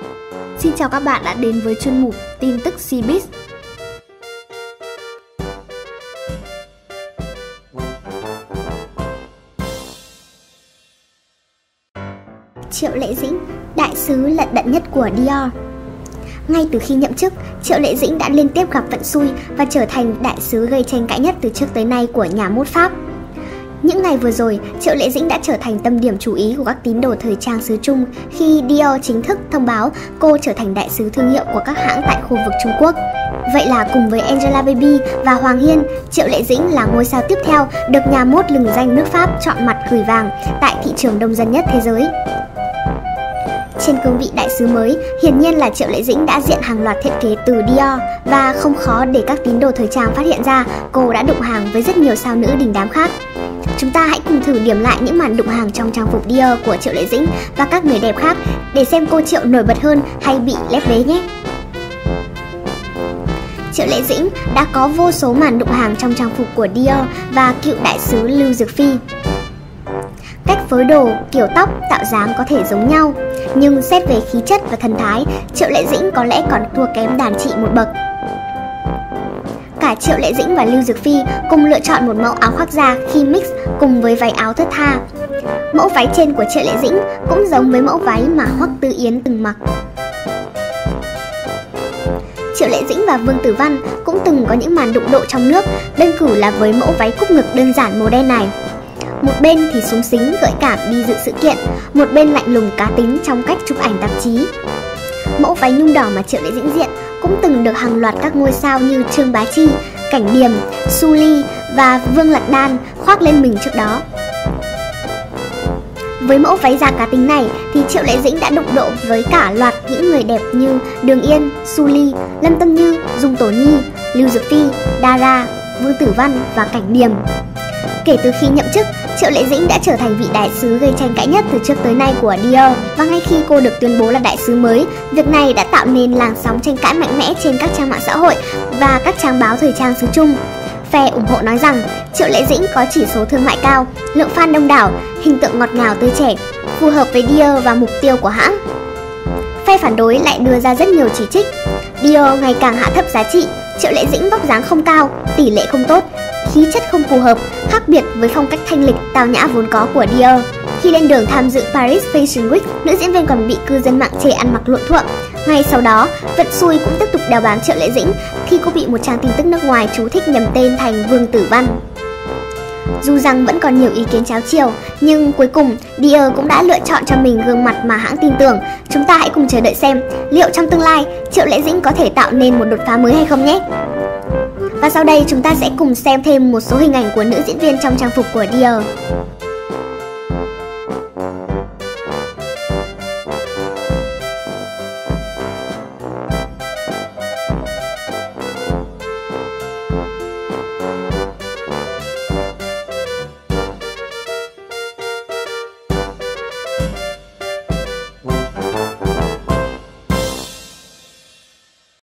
Xin chào các bạn đã đến với chuyên mục tin tức Showbiz. Triệu Lệ Dĩnh, đại sứ lận đận nhất của Dior. Ngay từ khi nhậm chức, Triệu Lệ Dĩnh đã liên tiếp gặp vận xui và trở thành đại sứ gây tranh cãi nhất từ trước tới nay của nhà mốt Pháp. Những ngày vừa rồi, Triệu Lệ Dĩnh đã trở thành tâm điểm chú ý của các tín đồ thời trang xứ Trung khi Dior chính thức thông báo cô trở thành đại sứ thương hiệu của các hãng tại khu vực Trung Quốc. Vậy là cùng với Angelababy và Hoàng Hiên, Triệu Lệ Dĩnh là ngôi sao tiếp theo được nhà mốt lừng danh nước Pháp chọn mặt gửi vàng tại thị trường đông dân nhất thế giới. Trên cương vị đại sứ mới, hiển nhiên là Triệu Lệ Dĩnh đã diện hàng loạt thiết kế từ Dior và không khó để các tín đồ thời trang phát hiện ra cô đã đụng hàng với rất nhiều sao nữ đình đám khác. Chúng ta hãy cùng thử điểm lại những màn đụng hàng trong trang phục Dior của Triệu Lệ Dĩnh và các người đẹp khác để xem cô Triệu nổi bật hơn hay bị lép vế nhé. Triệu Lệ Dĩnh đã có vô số màn đụng hàng trong trang phục của Dior và cựu đại sứ Lưu Dược Phi. Cách phối đồ, kiểu tóc, tạo dáng có thể giống nhau, nhưng xét về khí chất và thần thái, Triệu Lệ Dĩnh có lẽ còn thua kém đàn chị một bậc. Cả Triệu Lệ Dĩnh và Lưu Dược Phi cùng lựa chọn một mẫu áo khoác da khi mix cùng với váy áo thướt tha. Mẫu váy trên của Triệu Lệ Dĩnh cũng giống với mẫu váy mà Hoắc Tư Yến từng mặc. Triệu Lệ Dĩnh và Vương Tử Văn cũng từng có những màn đụng độ trong nước, đơn cử là với mẫu váy cúc ngực đơn giản màu đen này. Một bên thì xúng xính gợi cảm đi dự sự kiện, một bên lạnh lùng cá tính trong cách chụp ảnh tạp chí. Mẫu váy nhung đỏ mà Triệu Lệ Dĩnh diện cũng từng được hàng loạt các ngôi sao như Trương Bá Chi, Cảnh Điềm, Su Ly và Vương Lật Đan khoác lên mình trước đó. Với mẫu váy da cá tính này thì Triệu Lệ Dĩnh đã đụng độ với cả loạt những người đẹp như Đường Yên, Su Ly, Lâm Tâm Như, Dung Tổ Nhi, Lưu Dược Phi, Dara, Vương Tử Văn và Cảnh Điềm. Kể từ khi nhậm chức, Triệu Lệ Dĩnh đã trở thành vị đại sứ gây tranh cãi nhất từ trước tới nay của Dior. Và ngay khi cô được tuyên bố là đại sứ mới, việc này đã tạo nên làn sóng tranh cãi mạnh mẽ trên các trang mạng xã hội và các trang báo thời trang xứ Trung. Phe ủng hộ nói rằng Triệu Lệ Dĩnh có chỉ số thương mại cao, lượng fan đông đảo, hình tượng ngọt ngào tươi trẻ, phù hợp với Dior và mục tiêu của hãng. Phe phản đối lại đưa ra rất nhiều chỉ trích. Dior ngày càng hạ thấp giá trị, Triệu Lệ Dĩnh vóc dáng không cao, tỷ lệ không tốt, khí chất không phù hợp, khác biệt với phong cách thanh lịch, tao nhã vốn có của Dior. Khi lên đường tham dự Paris Fashion Week, nữ diễn viên còn bị cư dân mạng chê ăn mặc luộm thuộm. Ngay sau đó, vận xui cũng tiếp tục đeo bám Triệu Lệ Dĩnh khi cô bị một trang tin tức nước ngoài chú thích nhầm tên thành Vương Tử Văn. Dù rằng vẫn còn nhiều ý kiến trái chiều, nhưng cuối cùng Dior cũng đã lựa chọn cho mình gương mặt mà hãng tin tưởng. Chúng ta hãy cùng chờ đợi xem liệu trong tương lai Triệu Lệ Dĩnh có thể tạo nên một đột phá mới hay không nhé. Và sau đây chúng ta sẽ cùng xem thêm một số hình ảnh của nữ diễn viên trong trang phục của Dior.